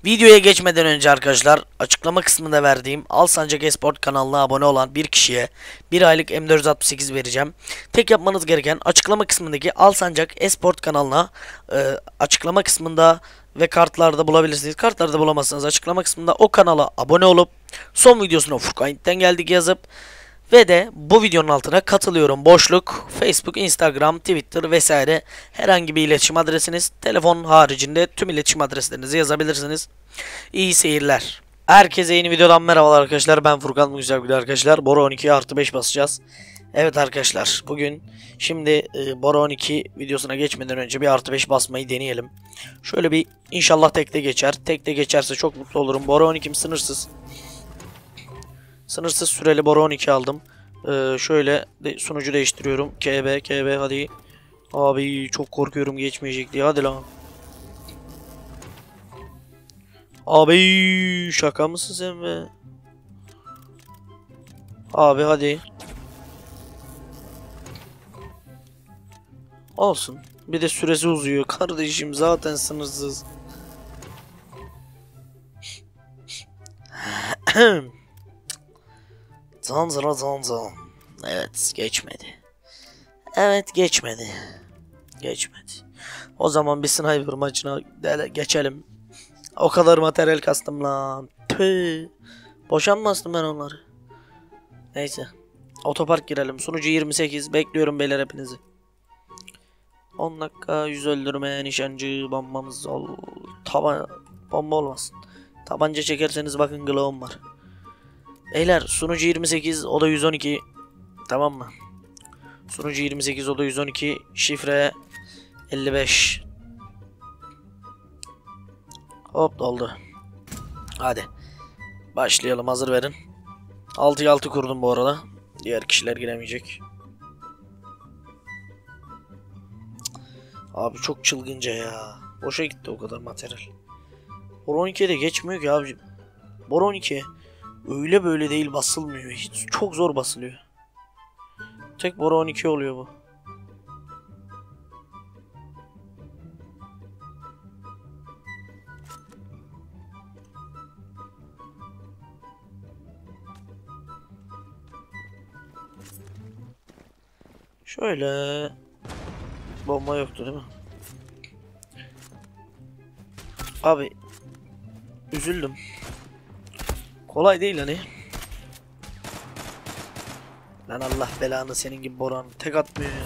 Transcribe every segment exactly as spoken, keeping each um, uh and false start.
Videoya geçmeden önce arkadaşlar açıklama kısmında verdiğim Alsancak Esport kanalına abone olan bir kişiye bir aylık M dört altmış sekiz vereceğim. Tek yapmanız gereken açıklama kısmındaki Alsancak Esport kanalına e, açıklama kısmında ve kartlarda bulabilirsiniz. Kartlarda bulamazsanız açıklama kısmında o kanala abone olup son videosuna Furkan'dan geldik yazıp ve de bu videonun altına katılıyorum boşluk Facebook, Instagram, Twitter vesaire herhangi bir iletişim adresiniz, telefon haricinde tüm iletişim adreslerinizi yazabilirsiniz. İyi seyirler. Herkese yeni videodan merhabalar arkadaşlar. Ben Furkan Güzelgül arkadaşlar. Bora on iki artı beş basacağız. Evet arkadaşlar, bugün şimdi e, Bora on iki videosuna geçmeden önce bir artı beş basmayı deneyelim. Şöyle bir inşallah tekte geçer. Tekte geçerse çok mutlu olurum. Bora on ikim sınırsız. Sınırsız süreli Bora on iki aldım. Ee, şöyle de sunucu değiştiriyorum. K B K B hadi. Abi çok korkuyorum geçmeyecek diye. Hadi lan. Abi şaka mısın sen be? Abi hadi. Olsun. Bir de süresi uzuyor. Kardeşim zaten sınırsız. Zanzara zanzan. Evet geçmedi. Evet geçmedi. Geçmedi. O zaman bir sniper maçına geçelim. O kadar materyal kastım lan. Tüh. Boşan mı bastım ben onları? Neyse. Otopark girelim. Sunucu yirmi sekiz. Bekliyorum beyler hepinizi. on dakika yüz öldürme nişancı bombamız ol. Taban bomba olmasın. Tabanca çekerseniz bakın glow'um var. Beyler sunucu yirmi sekiz o da yüz on iki. Tamam mı? Sunucu yirmi sekiz o da yüz on iki. Şifre elli beş. Hop oldu. Hadi. Başlayalım, hazır verin. altıya altı kurdum bu arada. Diğer kişiler giremeyecek. Abi çok çılgınca ya. Boşa gitti o kadar materyal. Bora on ikiye de geçmiyor ki abicim. Bora on iki öyle böyle değil, basılmıyor. Hiç çok zor basılıyor. Tek Bora on iki oluyor bu. Şöyle. Bomba yoktu değil mi? Abi üzüldüm. Kolay değil hani. Lan Allah belanı senin gibi Boran tek atmıyor ya.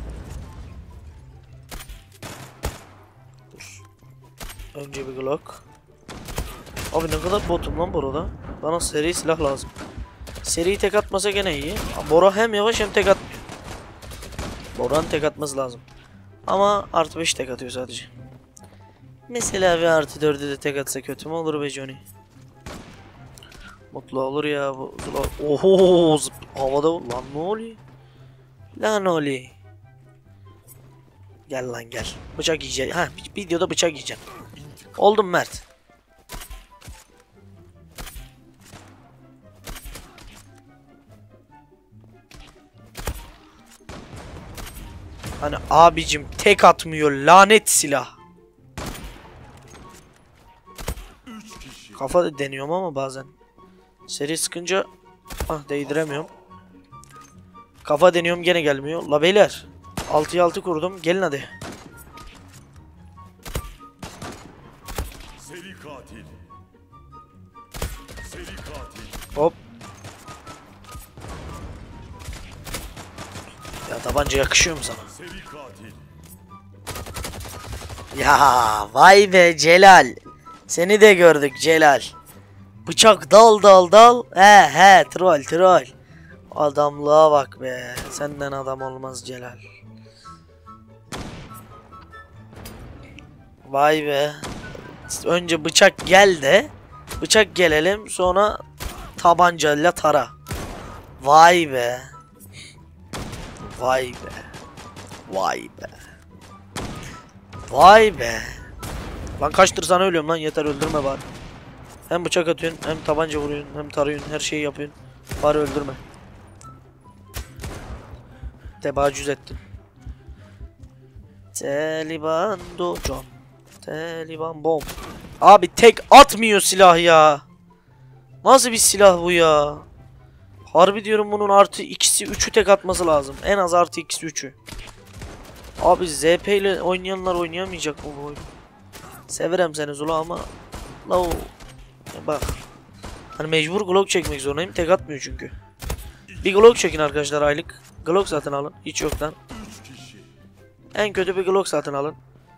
Dur. Önce bir Glock. Abi ne kadar botum lan Bora'da. Bana seri silah lazım. Seri tek atmasa gene iyi. Bora hem yavaş hem tek atmıyor. Bora'nın tek atması lazım. Ama artı beş tek atıyor sadece. Mesela bir artı dördü de tek atsa kötü mü olur be Johnny? Mutlu olur ya bu. Oho zıp havada lan ne oluyor? Lan ne oluyor? Gel lan gel. Bıçak yiyeceğim. Ha videoda bıçak yiyeceğim. Oldum Mert. Hani abicim tek atmıyor lanet silah. Kafa da deniyorum ama bazen. Seri sıkınca ah değdiremiyorum. Kafa deniyorum gene gelmiyor. La beyler. altıya altı kurdum. Gelin hadi. Seri katil. Seri katil. Hop. Ya tabanca yakışıyor mu sana? Seri katil. Ya vay be Celal. Seni de gördük Celal. Bıçak dal dal dal. He he troll troll. Adamlığa bak be. Senden adam olmaz Celal. Vay be. Önce bıçak gel de. Bıçak gelelim sonra tabancayla tara. Vay be. Vay be. Vay be. Vay be. Lan kaçtır sana ölüyorum lan, yeter öldürme bari. Hem bıçak atıyorsun hem tabanca vuruyorsun hem tarıyorsun, her şeyi yapıyorsun. Bari öldürme. Tebacüz ettin. Taliban dojon. Taliban bomb. Abi tek atmıyor silah ya. Nasıl bir silah bu ya? Harbi diyorum bunun artı ikisi üçü tek atması lazım. En az artı ikisi üçü. Abi Z P ile oynayanlar oynayamayacak mı bu oyunu? Severim seni Zula ama la o bak. Hani mecbur Glock çekmek zorundayım. Tek atmıyor çünkü. Bir Glock çekin arkadaşlar aylık. Glock satın alın. Hiç yoktan. En kötü bir Glock satın alın.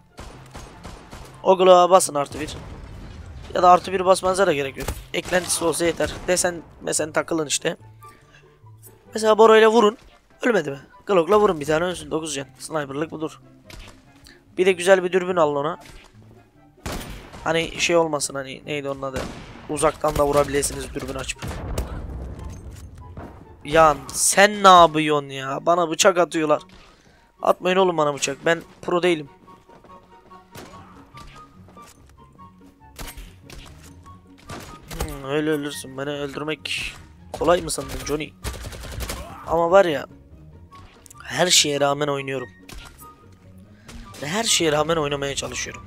O Glock'a basın artı bir. Ya da artı bir basmanıza da gerek yok. Eklentisi olsa yeter. Desen mesela takılın işte. Mesela Boro ile vurun. Ölmedi mi? Glock'la vurun bir tane ölsün. dokuz can. Sniper'lık budur. Bir de güzel bir dürbün alın ona. Hani şey olmasın, hani neydi onun adı? Uzaktan da vurabilirsiniz dürbün açıp. Ya sen ne yapıyorsun ya? Bana bıçak atıyorlar. Atmayın oğlum bana bıçak. Ben pro değilim. Hmm, öyle ölürsün. Beni öldürmek kolay mı sandın Johnny? Ama var ya, her şeye rağmen oynuyorum. Ve her şeye rağmen oynamaya çalışıyorum.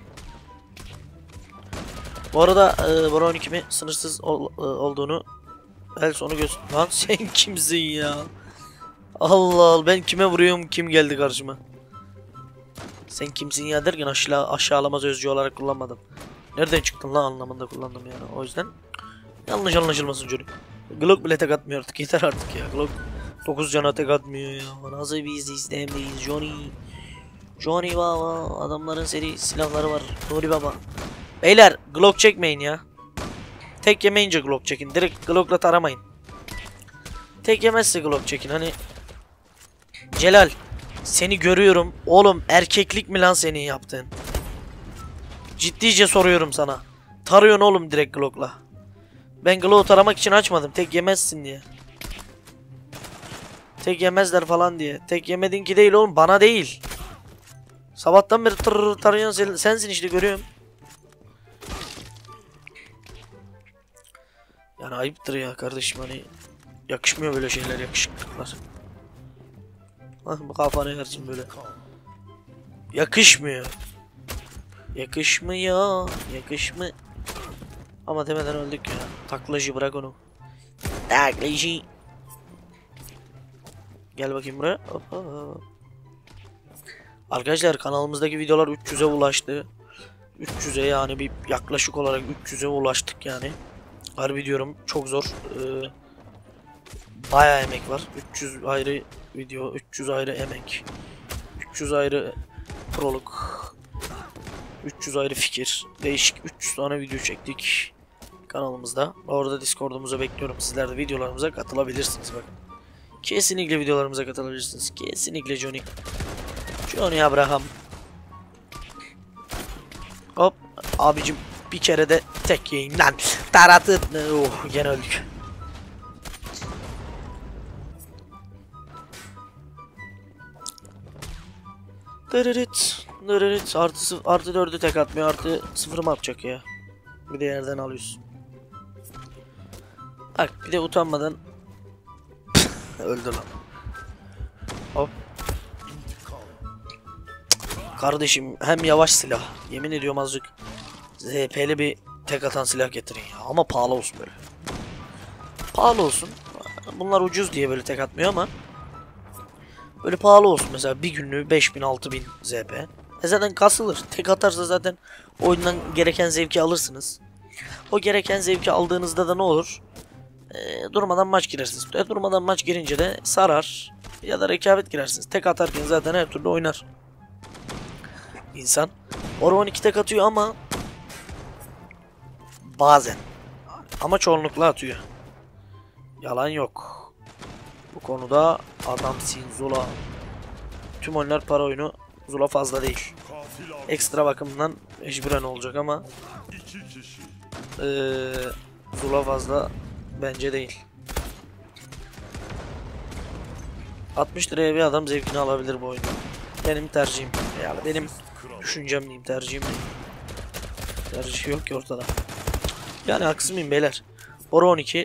Bu arada e, Bora on iki mi sınırsız ol, e, olduğunu el sonu göster. Lan sen kimsin ya? Allah Allah, ben kime vuruyorum, kim geldi karşıma? Sen kimsin ya derken aşağı, aşağılamaz özcü olarak kullanmadım. Nereden çıktın lan anlamında kullandım yani. O yüzden yanlış anlaşılmasın Johnny. Glock bile tek atmıyor artık, yeter artık ya. Glock dokuz cana tek atmıyor ya. Nasıl bir sistemdeyiz Johnny? Johnny baba, adamların seri silahları var. Nuri baba. Beyler Glock çekmeyin ya. Tek yemeyince Glock çekin. Direkt Glock'la taramayın. Tek yemezse Glock çekin. Hani Celal, seni görüyorum. Oğlum erkeklik mi lan senin yaptığın? Ciddice soruyorum sana. Tarıyorsun oğlum direkt Glock'la. Ben Glock'u taramak için açmadım. Tek yemezsin diye. Tek yemezler falan diye. Tek yemedin ki değil oğlum, bana değil. Sabahtan beri tırır tarayan sensin işte, görüyorum. Yani ayıptır ya kardeşim, hani yakışmıyor böyle şeyler, yakışıklıklar. Hah, bu kafanı yersin böyle. Yakışmıyor. Yakışmıyor. Yakışmı. Ama demeden öldük ya. Taklacı, bırak onu. Taklacı. Gel bakayım buraya. Hoppa. Arkadaşlar kanalımızdaki videolar üç yüze ulaştı. üç yüze yani bir yaklaşık olarak üç yüze ulaştık yani. Harbi diyorum çok zor. Ee, bayağı emek var. üç yüz ayrı video, üç yüz ayrı emek. üç yüz ayrı prolog. üç yüz ayrı fikir. Değişik üç yüz tane video çektik kanalımızda. Orada Discord'umuza bekliyorum. Sizler de videolarımıza katılabilirsiniz bakın. Kesinlikle videolarımıza katılabilirsiniz. Kesinlikle Johnny. Johnny Abraham. Hop abicim, bir kere de tek yayın lan. Taratı. Oh, gene öldük. Dırırıt. Dırırıt. Artı, artı dördü tek atmıyor. Artı sıfır mı yapacak ya? Bir de yerden alıyorsun. Bak bir de utanmadan öldü lan. Hop. Kardeşim hem yavaş silah. Yemin ediyorum azıcık Z P'li bir tek atan silah getirin ya. Ama pahalı olsun böyle. Pahalı olsun. Bunlar ucuz diye böyle tek atmıyor ama böyle pahalı olsun. Mesela bir günlüğü beş bin altı bin Z P. E zaten kasılır. Tek atarsa zaten oyundan gereken zevki alırsınız. O gereken zevki aldığınızda da ne olur? E, durmadan maç girersiniz. E, durmadan maç girince de sarar. Ya da rekabet girersiniz. Tek atarken zaten her türlü oynar İnsan. Bora on iki tek atıyor ama bazen. Ama çoğunlukla atıyor. Yalan yok. Bu konuda adamsın Zula. Tüm oyunlar para oyunu. Zula fazla değil. Ekstra bakımdan mecburen olacak ama ee, Zula fazla bence değil. altmış liraya bir adam zevkini alabilir bu oyunu. Benim tercihim. Yani benim düşüncem diyeyim, tercihim diyeyim. Tercih yok ki ortada. Yani haksız mıyım beyler? Bora on iki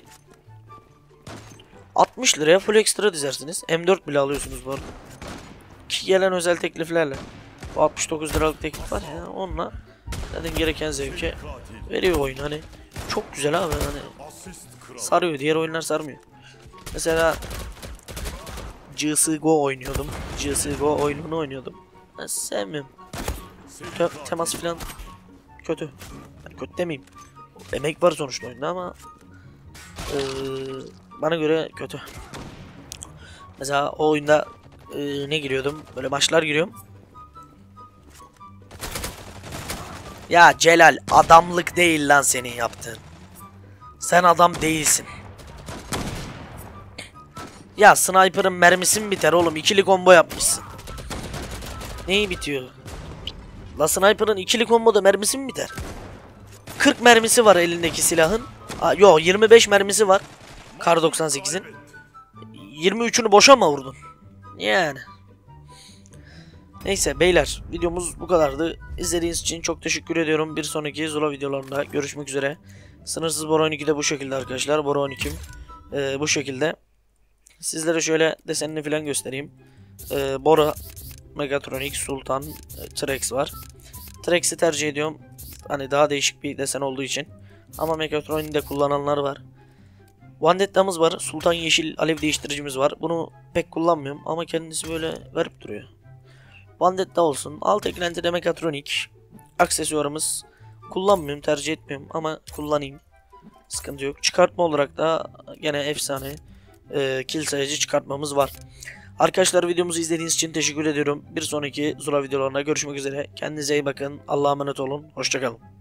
altmış liraya full ekstra dizersiniz. M dört bile alıyorsunuz bu arada. Ki gelen özel tekliflerle. Bu altmış dokuz liralık teklif var ya, onunla zaten gereken zevke Katil. veriyor oyun. Hani çok güzel abi, hani Asist kral. sarıyor, diğer oyunlar sarmıyor. Mesela C S G O oynuyordum. C S G O oyununu oynuyordum. Ben sevmiyorum. Te temas falan kötü. Yani kötü demeyeyim. Emek var sonuçta oyunda ama ee, bana göre kötü. Mesela o oyunda ee, ne giriyordum? Böyle maçlar giriyorum. Ya Celal, adamlık değil lan senin yaptığın. Sen adam değilsin. Ya sniper'ın mermisi mi biter oğlum? İkili combo yapmışsın. Neyi bitiyor? La sniper'ın ikili comboda mermisi mi biter? kırk mermisi var elindeki silahın. Aa, yo yirmi beş mermisi var. Kar doksan sekizin. yirmi üçünü boşa mı vurdun? Yani. Neyse beyler, videomuz bu kadardı. İzlediğiniz için çok teşekkür ediyorum. Bir sonraki Zula videolarında görüşmek üzere. Sınırsız Bora on iki de bu şekilde arkadaşlar. Bora on ikim ee, bu şekilde. Sizlere şöyle desenini falan göstereyim. Ee, Bora, Megatronic, Sultan, e, Trex var. Trex'i tercih ediyorum. Hani daha değişik bir desen olduğu için. Ama Megatronic'i de kullananlar var. Vandetta'mız var. Sultan yeşil alev değiştiricimiz var. Bunu pek kullanmıyorum ama kendisi böyle garip duruyor. Vandetta olsun. Alt eklentide Megatronic. Aksesuarımız kullanmıyorum, tercih etmiyorum ama kullanayım. Sıkıntı yok. Çıkartma olarak da gene efsane e, kill sayıcı çıkartmamız var. Arkadaşlar videomuzu izlediğiniz için teşekkür ediyorum. Bir sonraki Zula videolarında görüşmek üzere. Kendinize iyi bakın. Allah'a emanet olun. Hoşçakalın.